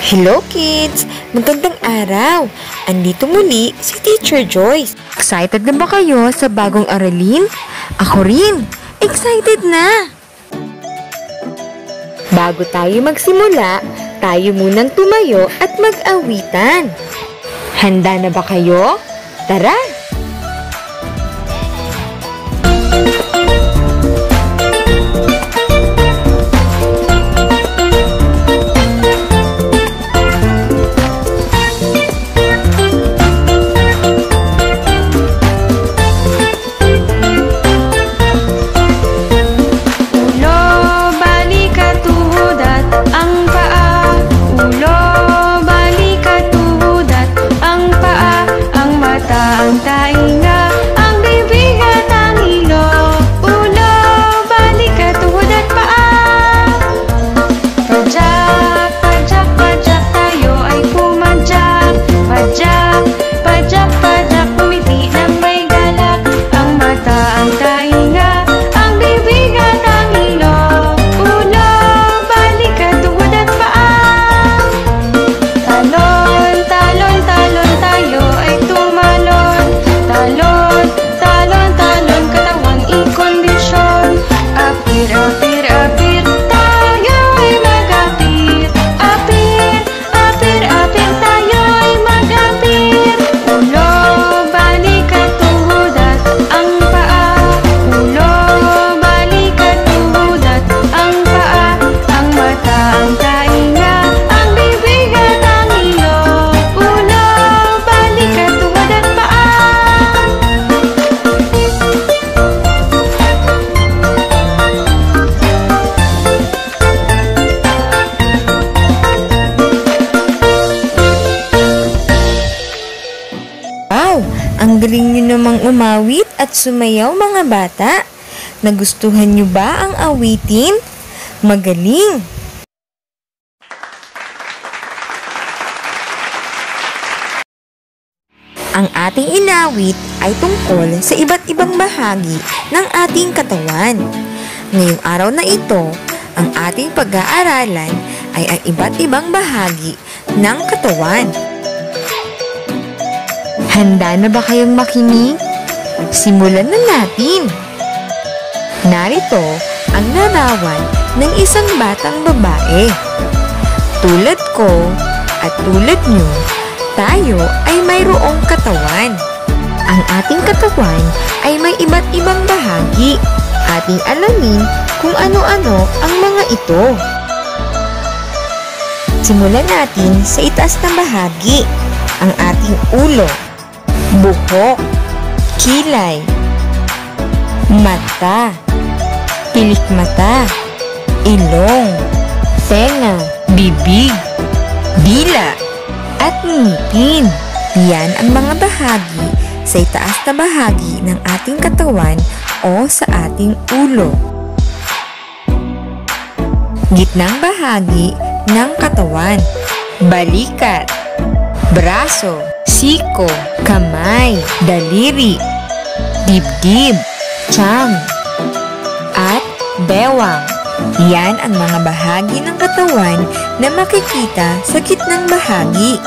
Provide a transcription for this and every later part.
Hello kids! Magandang araw! Andito muli si Teacher Joyce. Excited na ba kayo sa bagong aralin? Ako rin! Excited na! Bago tayo magsimula, tayo munang tumayo at mag-awitan. Handa na ba kayo? Tara! Ang galing nyo namang umawit at sumayaw mga bata. Nagustuhan nyo ba ang awitin? Magaling! Ang ating inawit ay tungkol sa iba't ibang bahagi ng ating katawan. Ngayong araw na ito, ang ating pag-aaralan ay ang iba't ibang bahagi ng katawan. Handa na ba kayong makinig? Simulan na natin! Narito ang larawan ng isang batang babae. Tulad ko at tulad nyo, tayo ay mayroong katawan. Ang ating katawan ay may iba't ibang bahagi. Ating alamin kung ano-ano ang mga ito. Simulan natin sa itaas na bahagi, ang ating ulo, buhok, kilay, mata, pilikmata, ilong, tenga, bibig, dila, at ngipin. Yan ang mga bahagi sa itaas na bahagi ng ating katawan o sa ating ulo. Gitnang bahagi ng katawan, balikat, braso, siko, kamay, daliri, dibdib, tiyan, at bewang. Yan ang mga bahagi ng katawan na makikita sa gitnang bahagi.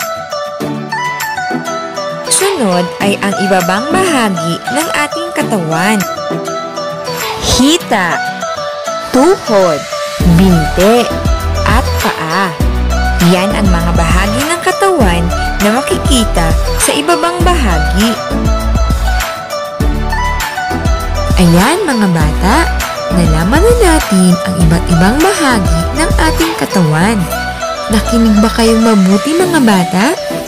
Sunod ay ang ibabang bahagi ng ating katawan. Hita, tuhod, binte, at paa. Yan ang mga bahagi ng katawan na makikita sa ibabang bahagi. Ayan mga bata, nalaman na natin ang iba't ibang bahagi ng ating katawan. Nakinig ba kayong mabuti mga bata?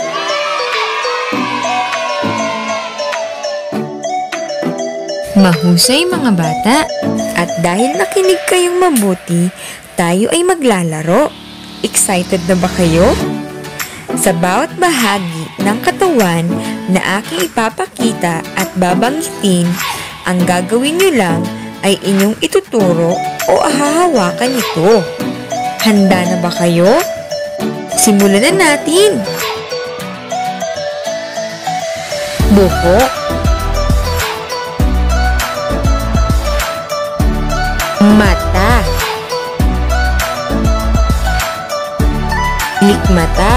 Mahusay mga bata, at dahil nakinig kayong mabuti, tayo ay maglalaro. Excited na ba kayo? Sa bawat bahagi ng katawan na aking ipapakita at babanggitin, ang gagawin nyo lang ay inyong ituturo o hahawakan ito. Handa na ba kayo? Simulan na natin! Buhok, mata, likmata,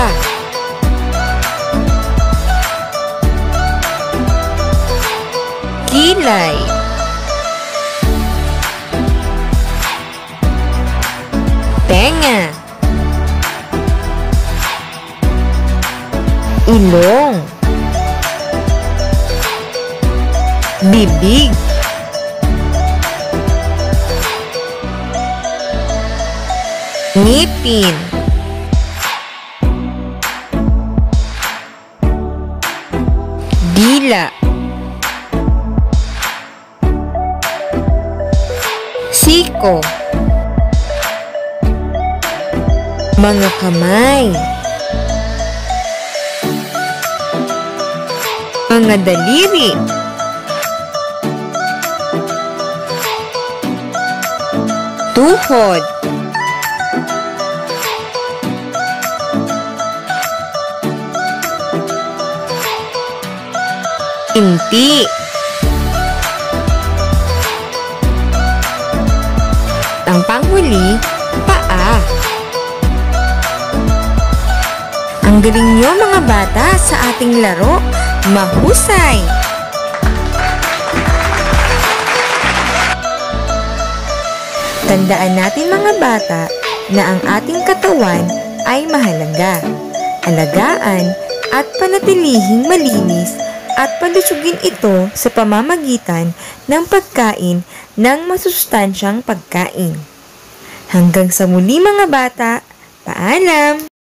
kilay, tenga, ilong, bibig, ngipin, dila, siko, mga kamay, mga daliri, tuhod, inti, ang panghuli, paa. Ang galing nyo mga bata sa ating laro, mahusay! Tandaan natin mga bata na ang ating katawan ay mahalaga. Alagaan at panatilihing malinis at palusugin ito sa pamamagitan ng pagkain ng masustansyang pagkain. Hanggang sa muli mga bata, paalam!